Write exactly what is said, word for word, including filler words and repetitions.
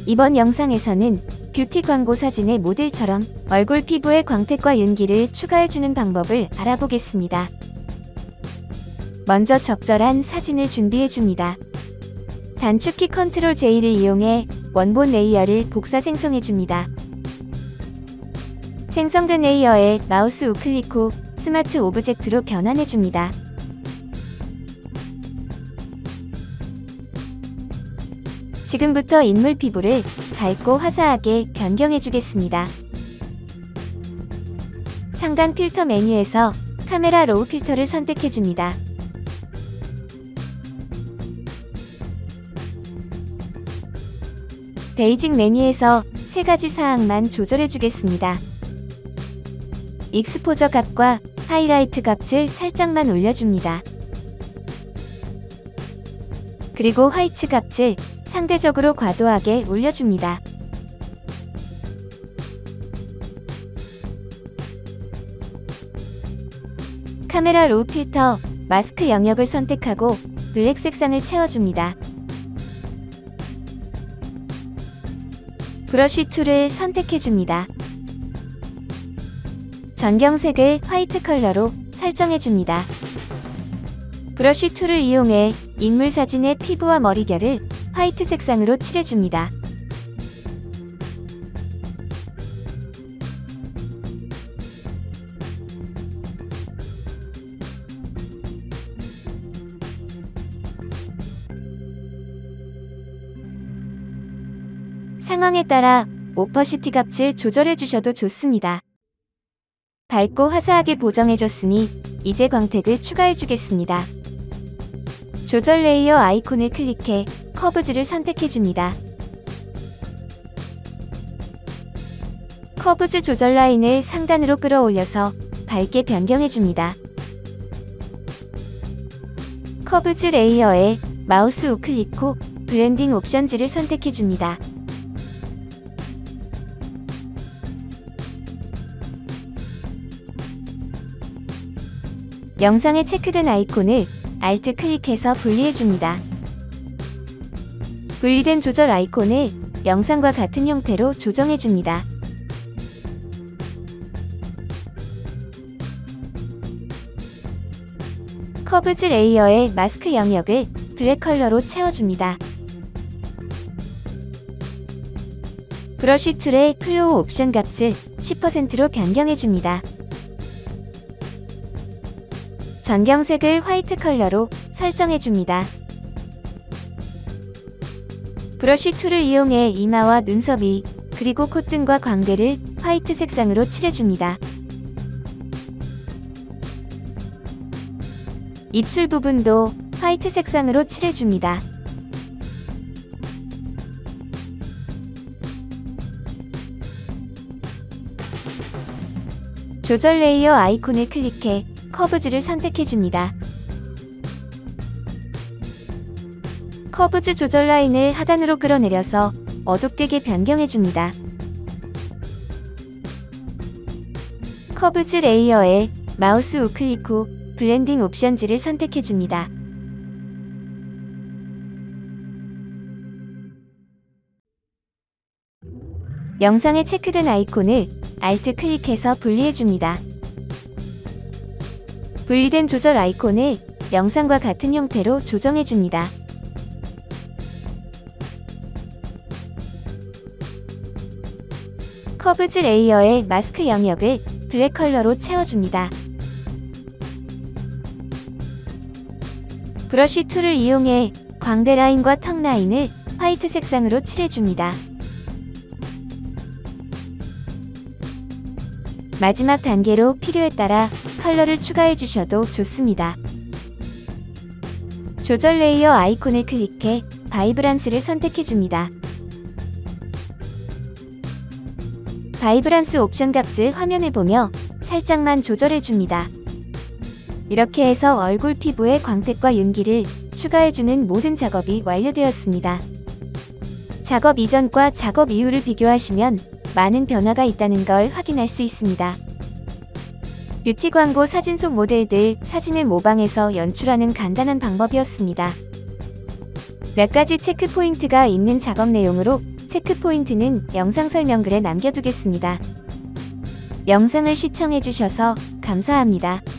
이번 영상에서는 뷰티 광고 사진의 모델처럼 얼굴 피부에 광택과 윤기를 추가해주는 방법을 알아보겠습니다. 먼저 적절한 사진을 준비해줍니다. 단축키 컨트롤 제이를 이용해 원본 레이어를 복사 생성해줍니다. 생성된 레이어에 마우스 우클릭 후 스마트 오브젝트로 변환해줍니다. 지금부터 인물 피부를 밝고 화사하게 변경해주겠습니다. 상단 필터 메뉴에서 카메라 로우 필터를 선택해줍니다. 베이직 메뉴에서 세 가지 사항만 조절해주겠습니다. 익스포저 값과 하이라이트 값을 살짝만 올려줍니다. 그리고 화이트 값을 상대적으로 과도하게 올려줍니다. 카메라 로우 필터, 마스크 영역을 선택하고 블랙 색상을 채워줍니다. 브러쉬 툴을 선택해줍니다. 전경색을 화이트 컬러로 설정해줍니다. 브러쉬 툴을 이용해 인물 사진의 피부와 머리결을 화이트 색상으로 칠해줍니다. 상황에 따라 오퍼시티 값을 조절해주셔도 좋습니다. 밝고 화사하게 보정해줬으니 이제 광택을 추가해주겠습니다. 조절 레이어 아이콘을 클릭해 커브즈를 선택해줍니다. 커브즈 조절 라인을 상단으로 끌어올려서 밝게 변경해줍니다. 커브즈 레이어에 마우스 우클릭 후 블렌딩 옵션즈를 선택해줍니다. 영상에 체크된 아이콘을 알트 클릭해서 분리해줍니다. 분리된 조절 아이콘을 영상과 같은 형태로 조정해줍니다. 커브즈 레이어의 마스크 영역을 블랙 컬러로 채워줍니다. 브러쉬 툴의 클로우 옵션 값을 십 퍼센트로 변경해줍니다. 전경색을 화이트 컬러로 설정해줍니다. 브러쉬 툴을 이용해 이마와 눈썹이 그리고 콧등과 광대를 화이트 색상으로 칠해줍니다. 입술 부분도 화이트 색상으로 칠해줍니다. 조절 레이어 아이콘을 클릭해 커브즈를 선택해줍니다. 커브즈 조절 라인을 하단으로 끌어내려서 어둡게 변경해줍니다. 커브즈 레이어에 마우스 우클릭 후 블렌딩 옵션즈를 선택해줍니다. 영상에 체크된 아이콘을 알트 클릭해서 분리해줍니다. 분리된 조절 아이콘을 영상과 같은 형태로 조정해줍니다. 커브즈 레이어의 마스크 영역을 블랙 컬러로 채워줍니다. 브러쉬 툴을 이용해 광대 라인과 턱 라인을 화이트 색상으로 칠해줍니다. 마지막 단계로 필요에 따라 컬러를 추가해 주셔도 좋습니다. 조절 레이어 아이콘을 클릭해 바이브란스를 선택해 줍니다. 바이브란스 옵션 값을 화면을 보며 살짝만 조절해 줍니다. 이렇게 해서 얼굴 피부에 광택과 윤기를 추가해주는 모든 작업이 완료되었습니다. 작업 이전과 작업 이후를 비교하시면 많은 변화가 있다는 걸 확인할 수 있습니다. 뷰티 광고 사진 속 모델들 사진을 모방해서 연출하는 간단한 방법이었습니다. 몇 가지 체크 포인트가 있는 작업 내용으로 체크 포인트는 영상 설명글에 남겨두겠습니다. 영상을 시청해주셔서 감사합니다.